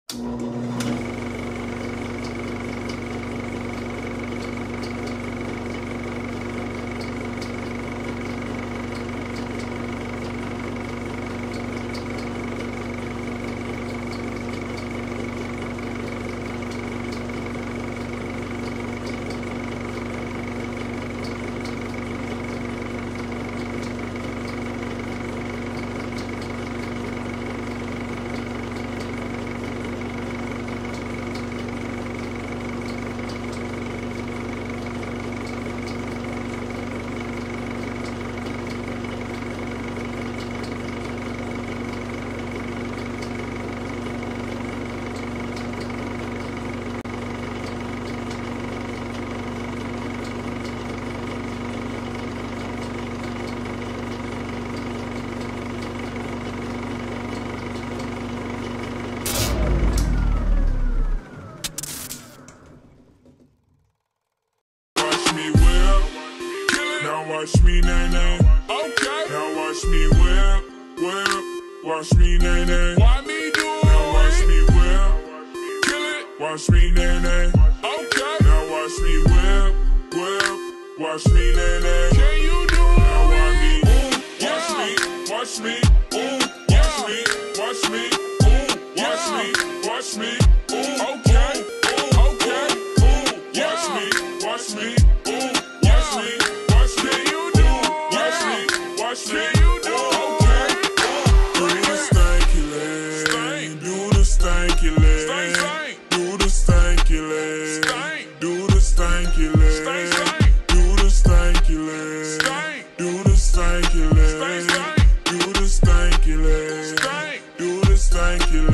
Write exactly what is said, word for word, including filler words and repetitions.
Watch me, nay, nay. Okay. Now watch me whip, whip. Watch me, nay, nay. Why me do it? Now watch me whip. Kill it. Watch me, nay, nay. Okay. Now watch me whip, whip. Watch me, nay, nay. Can you do it? Now watch me. Ooh, watch yeah. me, watch me. Ooh, watch yeah. me, watch me. Ooh, watch yeah. me, watch me. Ooh, okay. Ooh, okay. Ooh, watch yeah. me, watch me. Ooh, watch me. Watch me, you do okay. Do the stanky leg, do the stanky leg, do the stanky leg, do the stanky leg, do the stanky leg, do the stanky leg, do the stanky leg, do the stanky leg.